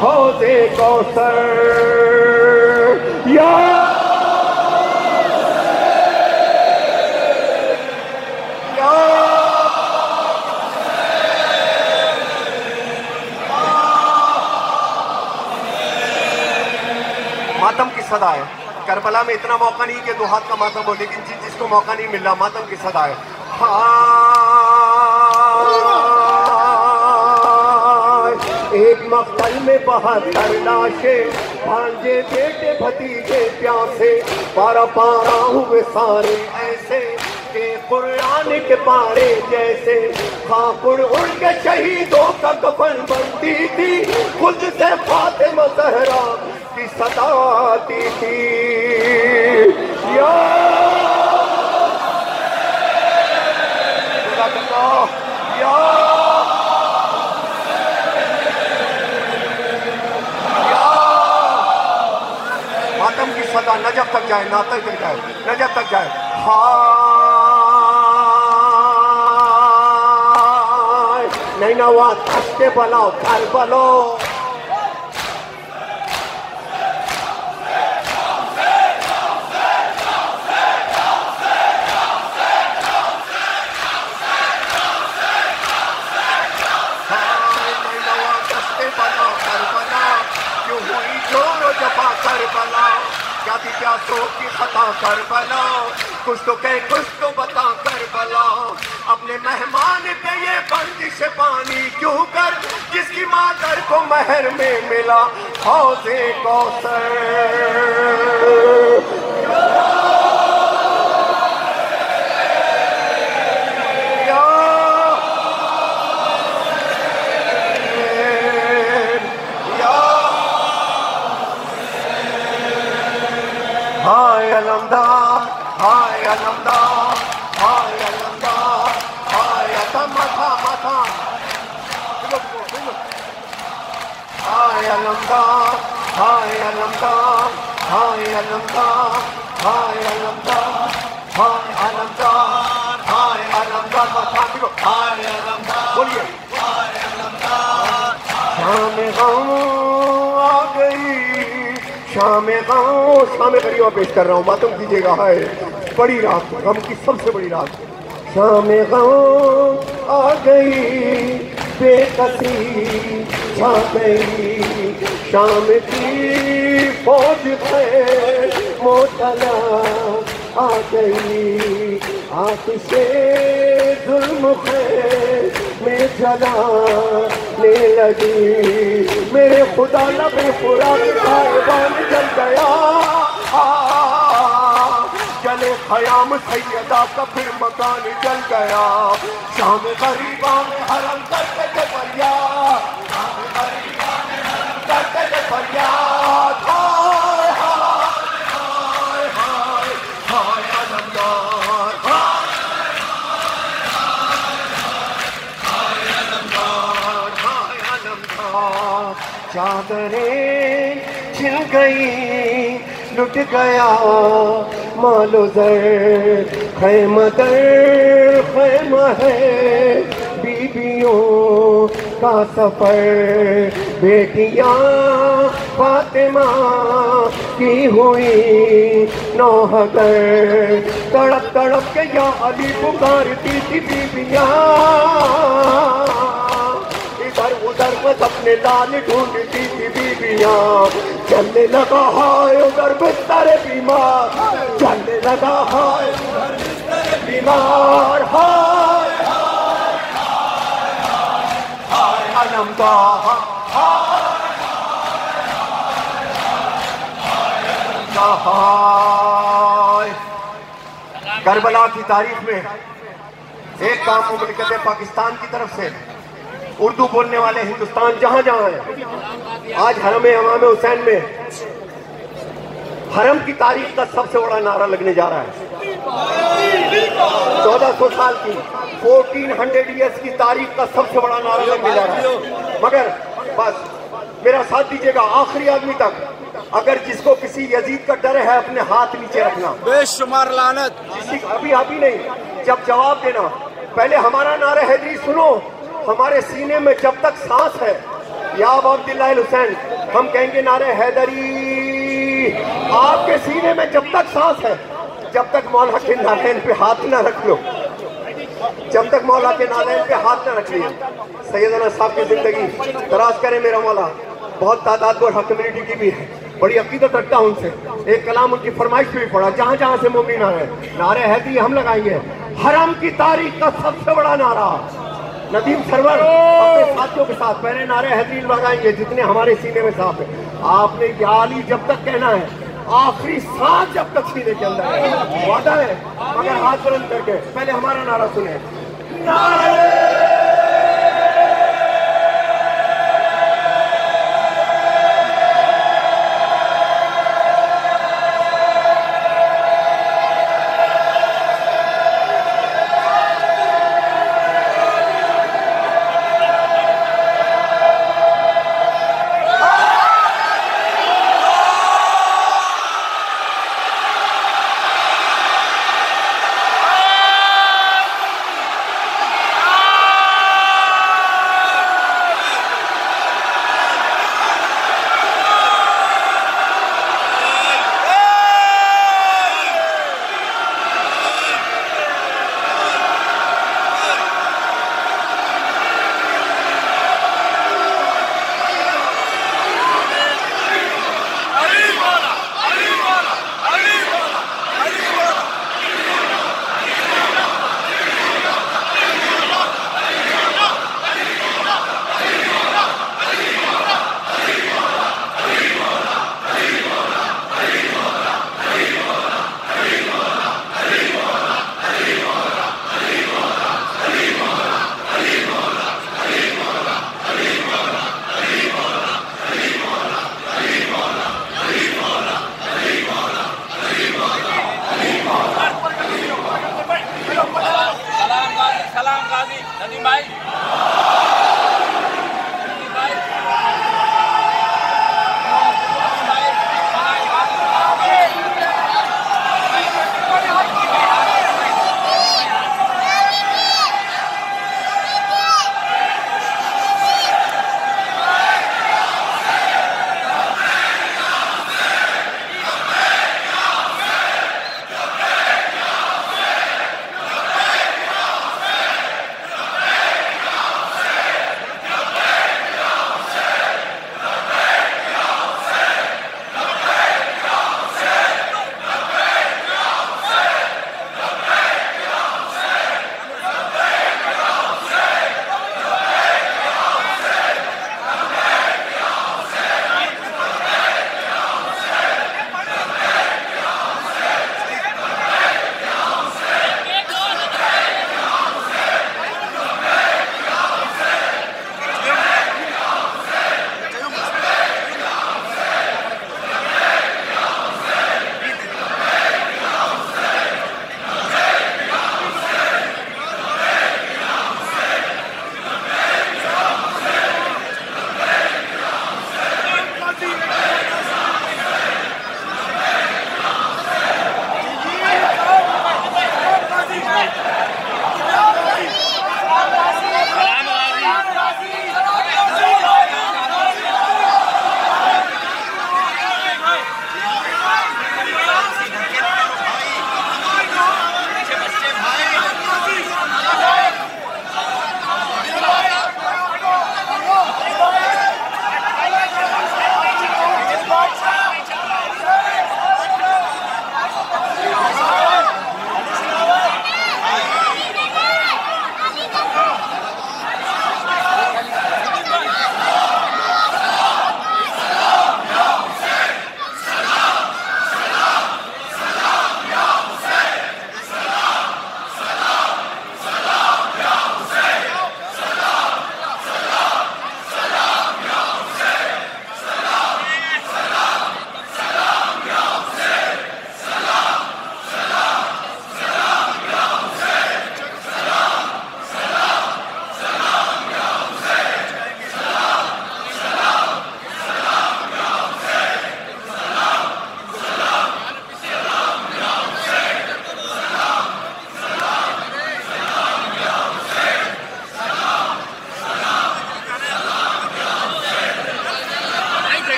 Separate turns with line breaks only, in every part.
हौज़े कौसर या मातम की सदा है। करबला में इतना मौका नहीं कि 2 हाथ का मातम हो, लेकिन जिसको मौका नहीं मिल रहा, मातम की सदा है। एक मक्तल में 72 लाशें, भांजे बेटे भतीजे प्यासे, पारा पारा हुए सारे ऐसे के कुरान के पारे जैसे। खाकुड़ उड़ के शहीदों का कफन बनती थी, खुद से फातिमा ज़हरा की सदा आती थी। या मातम की सदा नजफ तक जाए, नातक तक जाए, नजफ तक जाए। हाय नैनवा तश्ते बलाओ करबलो, क्या थी प्यासों की खता करबला, कुछ तो कह कुछ तो बता करबला। अपने मेहमान पे ये बंदिश पानी क्यों कर, जिसकी मादर को महर में मिला हौज़े कौसर। हाय अलमदार, हाय अलमदार, हाय अलमदार, हाय मथा मथा, हाय अलमदार, हाय अलमदार, हाय अलमदार, हाय अलमदार, हाय अलमदार, हाय अलमदार, मथा देखो, हाय अलमदार, बोलिए हाय अलमदार। शाम गम आ गई, शाम गम, शाम गरीबा पेश कर रहा हूँ, मातम कीजिएगा। है बड़ी रात, गम की सबसे बड़ी रात। शाम गम आ गई, बेकसी छा गई, शाम की फौज पे मोतला आ गई। आतिशे जुल्म पे में जलाने लगी, मेरे खुदा लबे फुरात साहिबान जल गया। जले खयाम सैयदा का फिर मकान जल गया। शाम गरीबा में हरम करते थे फरियाद, शाम गरीबा में हरम करते थे फरियाद। हाय हाय हाय हाय हाय अलमदार, हाय अलमदार, हाय अलमदार। चादरें छिल गई, लुट गया मालो ज़र, खैमा दर खैमा है बीबियों का सफर। बेटियां फातिमा की हुई नौहगर, तड़प तड़प के या अली पुकारती थी बीबियां। इधर उधर बस अपने लाल ढूंढती थी बीबियां। चलने लगा हाय उधर बिस्तर बीमार, चलने लगा हाय उधर बिस्तर बीमार। हाय हाय हाय अलमदार, हाय हाय। करबला की तारीख में एक काम मुमलिकत पाकिस्तान की तरफ से उर्दू बोलने वाले हिंदुस्तान जहां जहां है, आज हरम इमाम हुसैन में हरम की तारीख का सबसे बड़ा नारा लगने जा रहा है। 1400 साल की 1400 ईयर्स की तारीख का सबसे बड़ा नारा लगने जा रहा है। मगर बस मेरा साथ दीजिएगा आखिरी आदमी तक। अगर जिसको किसी यजीद का डर है अपने हाथ नीचे रखना,
बेशुमार लानत।
अभी अभी नहीं, जब जवाब देना। पहले हमारा नारा हैदरी सुनो, हमारे सीने में जब तक सांस है या अब्दुल्लाह हुसैन, हम कहेंगे नारे हैदरी। आपके सीने में जब तक सांस है, जब तक मौला के नारायण पे हाथ ना रख लो, जब तक मौला के नारायण पे हाथ ना रख लिया। सैयदना साहब की जिंदगी दराज करे मेरा मौला। बहुत तादाद और कम्युनिटी की भी है, बड़ी अकीदत रखता हूं उनसे। एक कलाम उनकी फरमाइश भी पढ़ा, जहां जहां से मोमिन आ रहे नारे हैदरी हम लगाएंगे। हरम की तारीख का सबसे बड़ा नारा नदीम सरवर अपने साथियों के साथ पहले नारे हैदरी लगाएंगे जितने हमारे सीने में सांप है। आपने याली जब तक कहना है, आखिरी सांस जब तक सीने के अंदर है, वादा है। मगर हाथ बुलंद करके पहले हमारा नारा सुने, नारे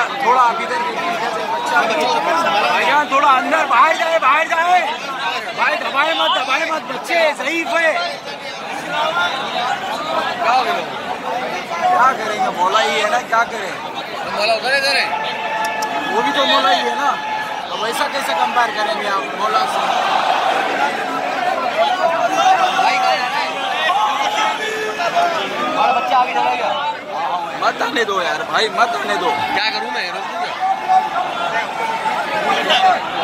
थोड़ा इधर भाईजान, थोड़ा अंदर, बाहर जाए भाई दबाए मत, बच्चे ज़ईफ है। क्या करेंगे, मौला ही है ना, क्या करें, मौला उधर है, वो भी तो मौला ही है ना, तो वैसा कैसे कंपेयर करेंगे आप मौला से। बच्चा आगे चला गया, मत आने दो यार भाई, मत आने दो। क्या करूं मैं, रोक दूंगा।